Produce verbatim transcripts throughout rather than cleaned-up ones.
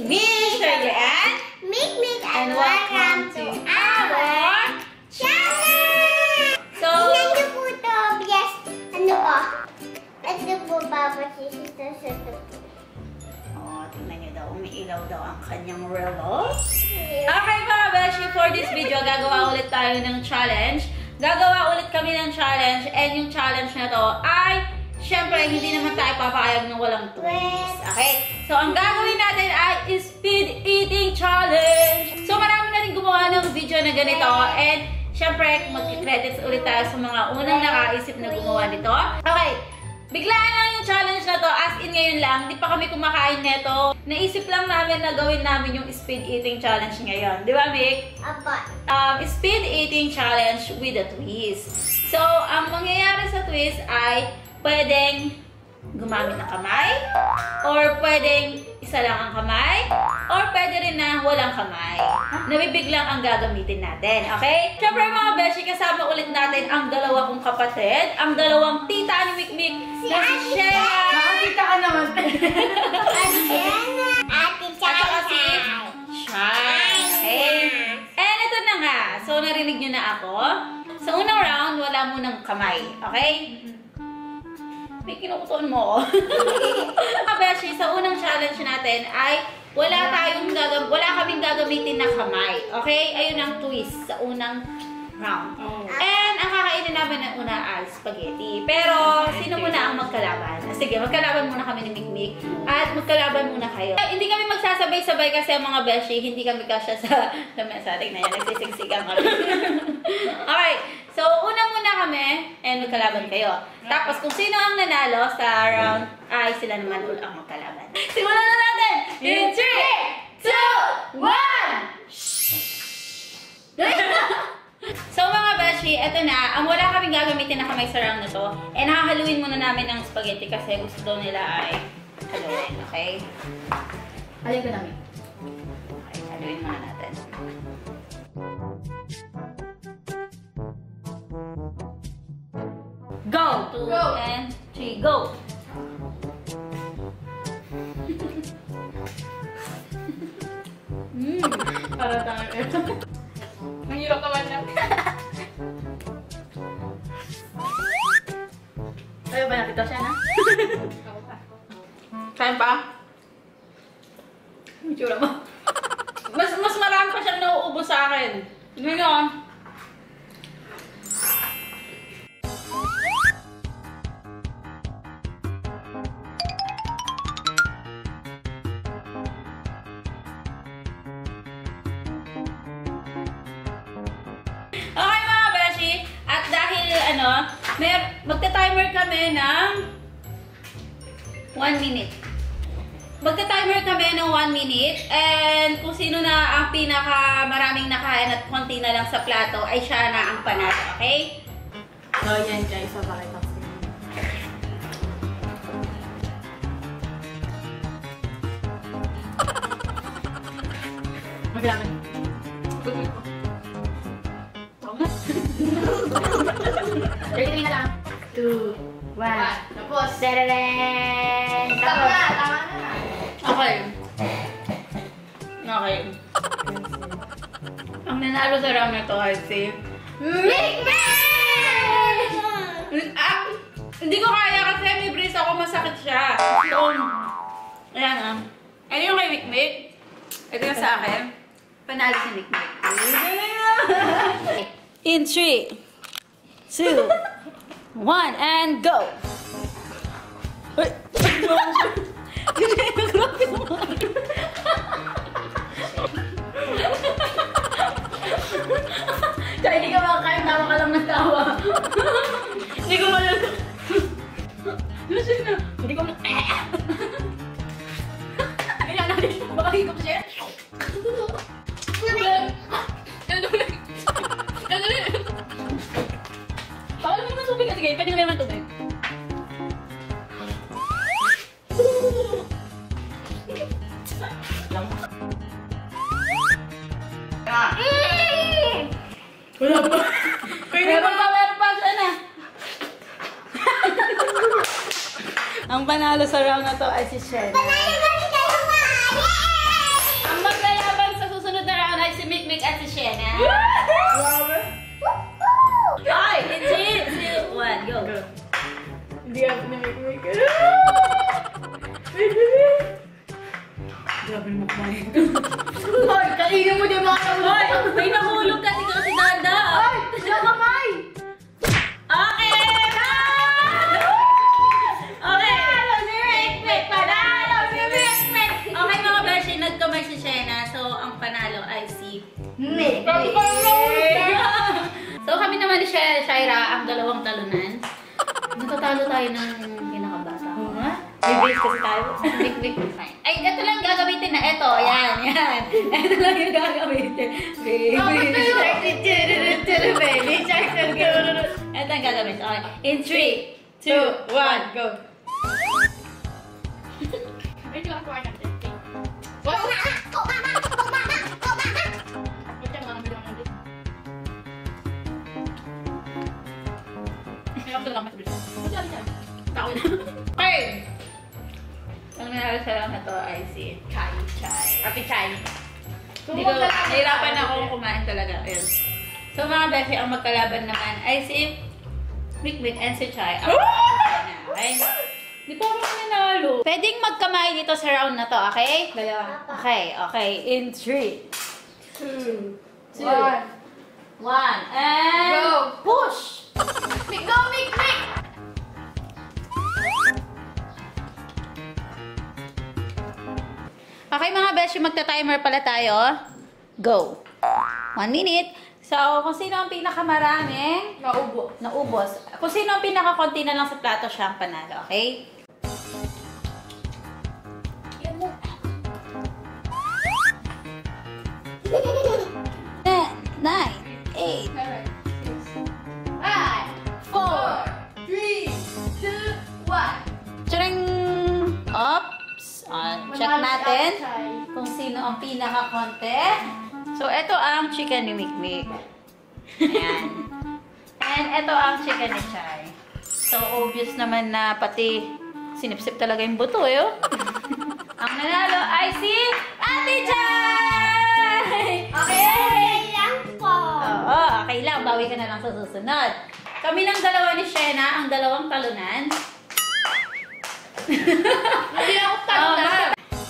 me, Shirley and Mikmik, and welcome to our channel! So, tingnan niyo po ito. Yes, ano po? Ito po, babasisita sa ito po. oh, tingnan niyo daw, umiilaw daw ang kanyang relo. Okay mga beshi, for this video, gagawa ulit tayo ng challenge. Gagawa ulit kami ng challenge, and yung challenge na to ay, syempre, hindi naman tayo papayag ng walang twist. Okay? So, ang gagawin natin ay speed eating challenge. So, marami na rin gumawa ng video na ganito, and syempre, mag-credits ulit tayo sa mga unang nakaisip na gumawa nito. Okay. Biglaan lang yung challenge na to, as in ngayon lang, di pa kami kumakain neto. Naisip lang namin na gawin namin yung speed eating challenge ngayon. Di ba, Mick? Apa. Um, speed eating challenge with a twist. So, ang mangyayari sa twist ay pwedeng gumamit ng kamay, or pwedeng isa lang ang kamay, or pwede rin na walang kamay. Nabibig lang ang gagamitin natin, okay? Siyempre mga beshi, kasama ulit natin ang dalawa kong kapatid, ang dalawang tita ni Mikmik, Si na si Ate Shea. Nakakita ka naman. Ate At saka si Shai. Okay? And ito na nga. So, narinig nyo na ako. Sa unang round, wala munang kamay. Okay? May kinukutuan mo ako. Mga beshi, sa unang challenge natin ay wala tayong gagam wala kaming gagamitin na kamay. Okay? Ayun ang twist sa unang round. Oh. And ang kakainin namin ng una ay spaghetti. Pero, sino muna ang magkalaban? Sige, magkalaban muna kami ni Mikmik. At magkalaban muna kayo. Ay, hindi kami magsasabay-sabay kasi ang mga beshi, hindi kami kasya sa lamesa. Tignan yan, nagsisiksikan kami. Okay. So, una muna kami, and magkalaban kayo. Tapos, kung sino ang nanalo sa round, ay sila naman ulit ang magkalaban. Simulan na natin! In three, two, one! So mga beshi, eto na. Ang wala kaming gagamitin na kamay sa round na to. Eh, nakahaluin muna namin ang spaghetti kasi gusto daw nila ay haluin, okay? Halin ko namin. Okay, haluin muna natin. Go! Two Go. and three, go! Mmm, Para tayo. Ang hirap naman yan. Ayaw ba nakita siya na? Ako pa. Kain pa? Ang tsura mo. Mas, mas marami pa siyang nauubos sa akin. Tignan nyo. Okay mga beshi, at dahil ano, may, magta-timer kami ng one minute. Magta-timer kami ng one minute, and kung sino na ang pinaka maraming nakain at konti na lang sa plato, ay siya na ang panalo, okay? So, yan guys. Papakita ko. Maglaban. Pagod ko. Ready na lang. Two, one. Tapos. Tadadaan! Tama na. Tama na. Okay. Okay. Ang nanalo sa round na to ay si Mikmik! Ah, hindi ko kaya kasi may brace ako, masakit siya. So, ayan ah. Ano yung kay Mikmik? Ito yung sa akin. Panalo si Mikmik. In three, two, one, and go! Uy! Grabe mo. Kaya hindi ka makakain, tawa ka lang ng tawa. Hindi ko malala. Lasing na. Hindi ko malala. Kaya natin, baka higop siya. Ano ulit? Ano ulit? Baka naman ng tubig kasi kayo. Pwede naman ng tubig. Wala pa. Meron pa, meron pa. Siya na. Ang panalo sa round na to ay si Shen. Panalo kami kayo, ma! Yay! Mikmik at si Shena. Ay, in three, two, one, go. Hindi ako ni Mikmik. Grabe mo kumain. Hoy, kainin mo din mga kamay. May nahulog kasi kasi dada. Ay! Yung kamay! Okay! Okay! Panalo si Mikmik! Panalo si Mikmik! Okay mga beshi, nagkamay si Shena. So, ang panalo ay si Mikmik. So, kami naman ni Shaira, ang dalawang talunan. Natatalo tayo ng pinakabata. Oo nga. May base kasi tayo. Mikmik. Ay, ito lang gagamitin na. Ito, yan, yan. Ito lang yung gagamitin. Baby. Ito ang gagamitin. Okay. In three, two, one, go. Wait lang, kumain natin. Oh, mama! Oh, mama! Oh, mama! Oh, mama! Wait lang, mga bilang natin. May ako lang mas bilang. Wala, wala. Tao na. Okay. Ang nanalo sa lang na to ay si Chai Chai. Ate Chay. Hindi ko, nahirapan ako kumain talaga. Ayun. So mga beshi, ang magkalaban naman ay si Mikmik and si Chai. Ang okay? Di pa ako nanalo. Pwedeng magkamay dito sa round na to, okay? Dalawa. Okay, okay. In three, Two. two, One. one, and Go. push! Mikmik, go, Mikmik! Okay mga beshi, magta-timer pala tayo. Go! One minute. So, kung sino ang pinakamaraming Naubo. naubos, kung sino ang pinakakonti na lang sa plato, siya ang panalo, okay? ten, nine, eight, Seven, six, five, four, three, two, one. Tring! Oops! Ah, check natin kung sino ang pinakakonti. So, ito ang chicken ni Mikmik. Ayan. And ito ang chicken ni Chai. So, obvious naman na pati sinipsip talaga yung buto, eh. Oh. Ang nanalo ay si Ate Chai! Okay lang po. Oo, okay lang. Bawi ka na lang sa susunod. Kami ng dalawa ni Shena, ang dalawang talunan. Hindi ako Oo, tanda. ma-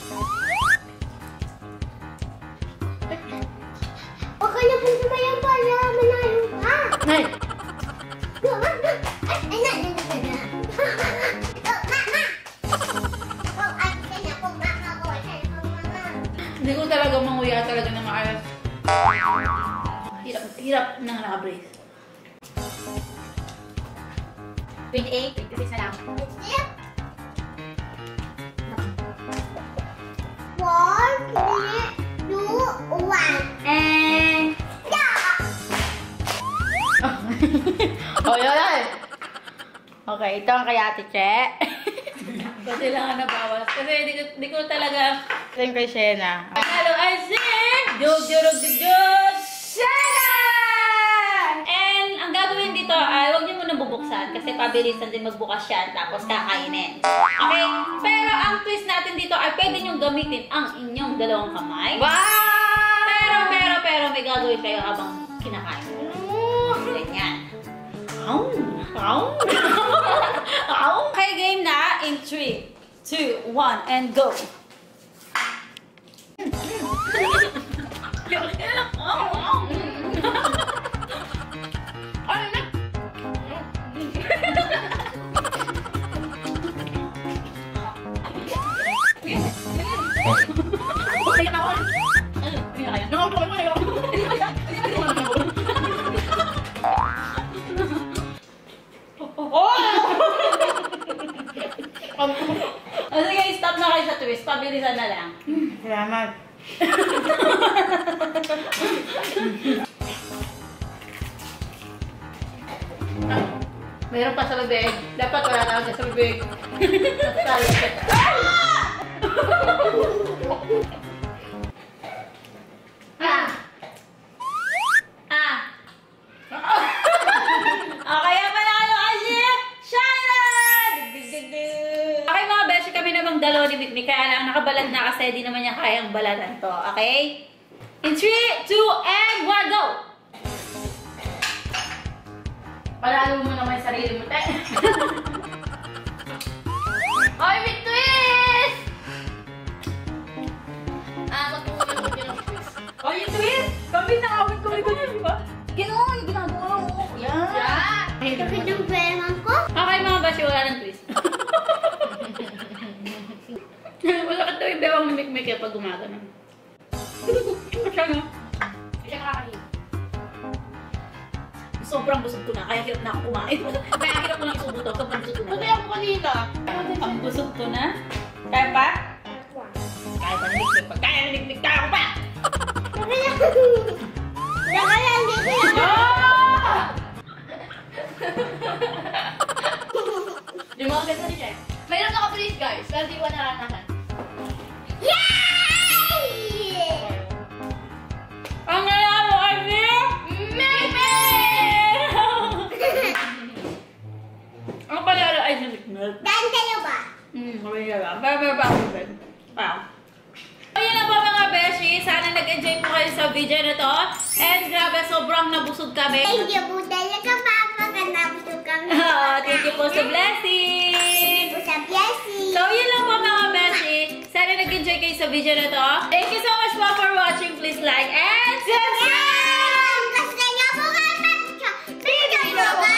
Huwag ka na po sumayan para manalo ka. Nay! Go, go, go. Ay, ay, na, na, na, na. Go, mama! Go, ay, kanya po, mama. Go, ay, kanya po, mama. Hindi ko talaga manguya talaga ng maayos. Hirap, hirap ng nakabrace. twenty-eight, twenty-six na lang. Yep. Four, three, two, one. And... Yeah! oh, yun ay! Okay, ito ang kay Ate Che. Kasi lang ang nabawas. Kasi di ko, di ko talaga... Ito yung kay Shena. Hello, I sing! Jog, jog, jog, jog! Shena! And ang gagawin dito ay huwag niyo muna bubuksan kasi pabilisan din magbukas yan tapos kakainin. Okay? Pero ang twist natin dito ay pwede niyong gamitin ang inyong dalawang kamay. Wow! Pero, pero, pero may gagawin kayo habang kinakain. Ganyan. Aum! Aum! Aum! Okay, game na. In three, two, one, and go! Ano na? Kaya na ako. Nakaupo mo kayo. O sige, stop na kayo sa twist. Pabilisan na lang. Salamat. Meron pa sa bibig. Dapat wala na ako sa bibig. Natalo siya. Ah! Ah! Okay, ang panalo kasi Shaira! Dig, dig, dig, dig. Okay mga beshi, kami namang dalawa ni Mikmik. Kaya lang nakabalad na kasi di naman niya kayang balatan to. Okay? In three, two, and one, go! Palalo mo naman yung sarili mo, te. Ay, may twist! Ah, magpukunin mo din ang twist. Oh, yung twist! Kami nakawit ko rin ko na, di ba? Gano'n, yung ginagawa mo. Yan. Yeah! Kapit ng pera ko. Okay mga bashi, wala ng twist. Malakit daw yung bewang ni Mikmik eh pag gumagano. Siya nga. Siya nakakahiya. Sobrang busog ko na, kaya hirap na ako kumain. Kaya hirap ko na isubo to, kapag busog ko na. Pati ako kanina. Ang busog ko na. Kaya pa? Kaya pa ni Mikmik pa. Kaya ni Mikmik, kaya ko pa! Nakala, hindi ko yan. Ah! Di mo agad na ni Chef. Mayroon ako please guys, pero di ko naranasan. Yay! Ang nanalo ay si Mikmik! Ang panalo ay si Mikmik. Dan kayo ba? Hmm, mabaya lang. Pero pero pa ako din. Wow. Ayun na po mga beshi. Sana nag-enjoy po kayo sa video na to. And grabe, sobrang nabusog kami. Thank you po talaga, Papa. Kanabusog kami. Ah, thank you po sa blessing. Thank you po sa blessing. So, yun lang po mga beshi. Sana nag-enjoy kayo sa video na to. Thank you so much po for watching. Please like and subscribe! Gusto niyo po kayo mag-video.